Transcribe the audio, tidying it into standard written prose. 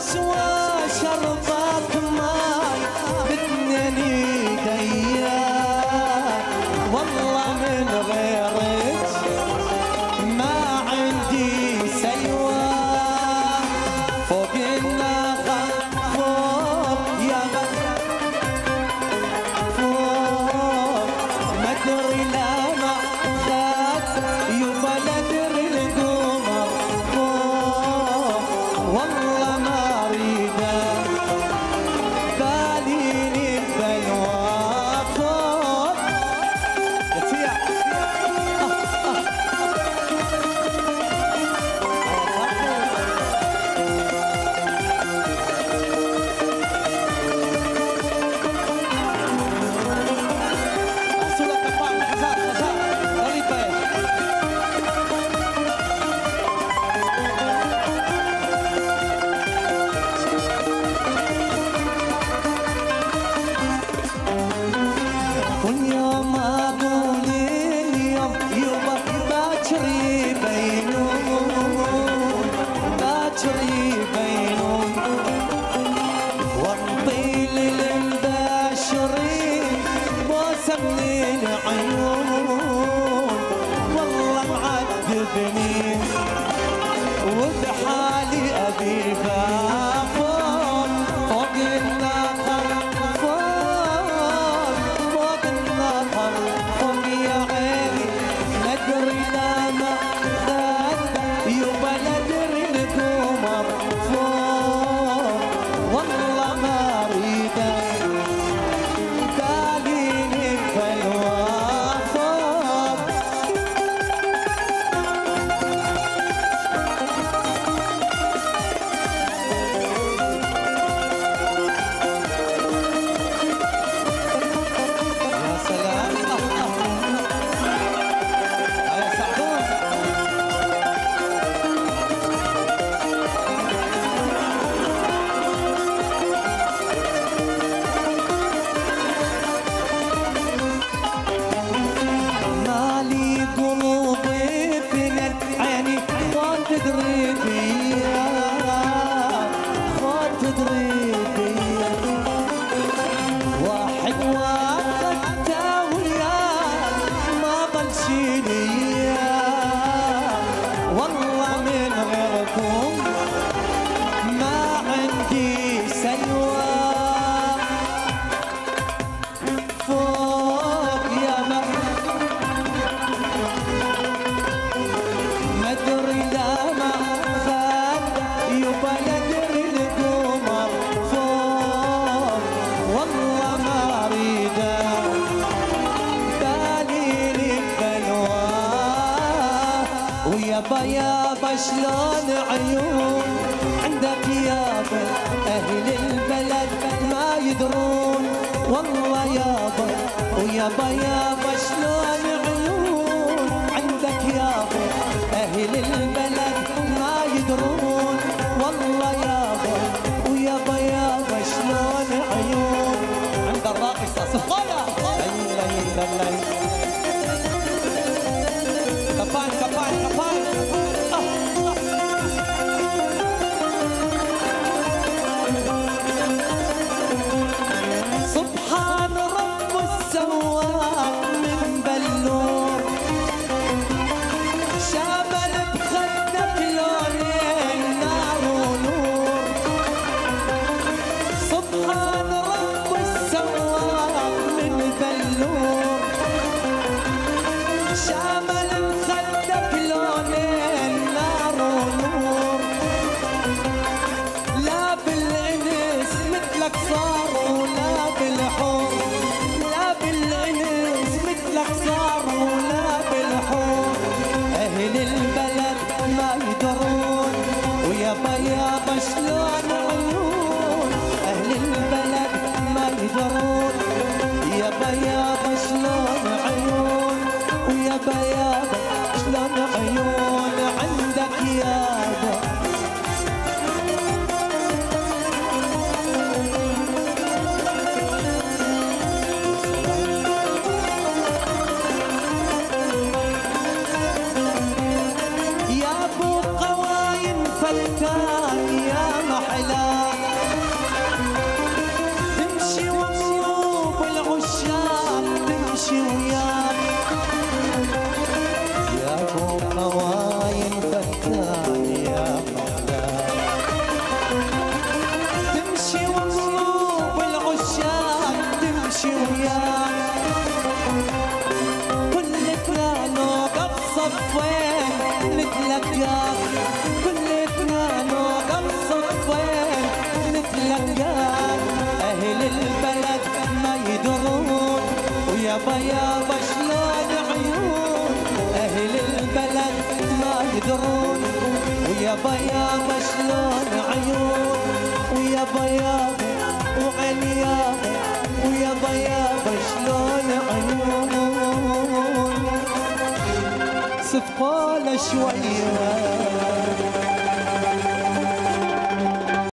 سوى شربات ماي باثنين ايديا، والله من غيرك ما عندي سيوى. فوق النغم فوق يا فوق، ما ادري لا ما خاف يبا لا ادري القمر فوق، والله ما اريده باليني البلوى فوق. واليوم اقول اليوم يبا باكر يبينون، باكر يبينون، والطيل للباشرين بوسه من العيون، والله معذبني وبحالي ابي فوق. فوق النخل فوق، فوق النخل فوق يا عيني، لا ادري لا ما خد يبا لا ادري القمر فوق، والله ما اريده باليني البلوى فوق. يا سلام يا سعدون. مالي قلوبي بنت عيني خاف تدري بيا، خاف تدري بيا، واحد واخدته وياه ما ضل شي ليا، والله من غيركم ما عندي سيوى. فوق يا ما ادري لا ما خد يبا لا ادري القمر فوق، والله ما اريده باليني البلوى. ويابا يابا شلون عيون عندك يابا اهل البلد ما يدرون، والله يابا. ويابا يابا شلون عيون عندك يابا اهل البلد ما يدرون، والله يابا. ويابا يابا شلون عيون عند الراقصه صفايا. كفاين كفاين كفاين. سبحان رب السواق من بلور، شامل بخدك لونين نار ونور. سبحان رب السواق من بلور، شامل بخدك لونين نار ونور. لا بالانس مثلك صار ولا بالحور، لا بالانس مثلك صار ولا بالحور. اهل البلد ما يدرون، ويابا يابا شلون عيون اهل البلد ما يدرون. يابا يابا شلون عيون، ويابا يابا شلون عيون عندك يابا. يا ابو قوايم فلتان يا محلاه، نتلقى كل اثنين وقصتين نتلقى. أهل البلد ما يدرون ويابا يابا شلون عيون. أهل البلد ما يدرون ويابا يابا شلون عيون. ويابا يابا وعين يابا ويابا يابا شلون عيون. صفقوله شويه